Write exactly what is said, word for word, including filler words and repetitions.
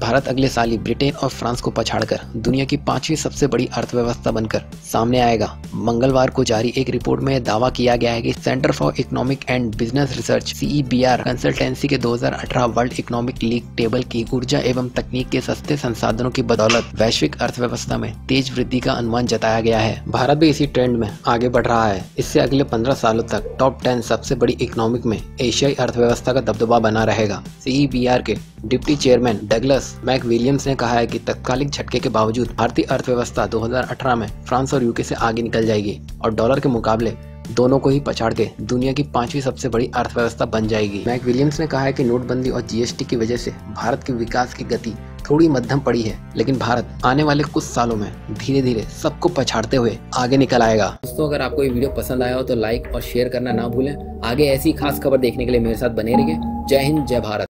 भारत अगले साल ही ब्रिटेन और फ्रांस को पछाड़कर दुनिया की पांचवी सबसे बड़ी अर्थव्यवस्था बनकर सामने आएगा। मंगलवार को जारी एक रिपोर्ट में दावा किया गया है कि Centre for Economic and Business Research C E B R consultancy के दो हज़ार अठारह वर्ल्ड इकोनॉमिक लीग टेबल की ऊर्जा एवं तकनीक के सस्ते संसाधनों की बदौलत वैश्विक अर्थव्यवस्था में तेज वृद्धि का अनुमान जताया गया है। भारत भी इसी ट्रेंड में आगे बढ़ रहा है। इससे अगले पंद्रह सालों तक टॉप टेन सबसे बड़ी इकोनॉमिक में एशियाई अर्थव्यवस्था का दबदबा बना रहेगा। सी ई बी आर के deputy chairman Douglas McWilliams ने कहा है कि तत्कालिक झटके के बावजूद भारतीय अर्थव्यवस्था दो हज़ार अठारह में फ्रांस और यूके से आगे निकल जाएगी और डॉलर के मुकाबले दोनों को ही पछाड़ के दुनिया की पांचवी सबसे बड़ी अर्थव्यवस्था बन जाएगी। मैक विलियम्स ने कहा है कि नोटबंदी और जी एस टी की वजह से भारत की विकास की गति थोड़ी मध्यम पड़ी है, लेकिन भारत आने वाले कुछ सालों में धीरे धीरे सबको पछाड़ते हुए आगे निकल आएगा। दोस्तों, अगर आपको ये वीडियो पसंद आया हो तो लाइक और शेयर करना ना भूलें। आगे ऐसी खास खबर देखने के लिए मेरे साथ बने रहिए। जय हिंद, जय भारत।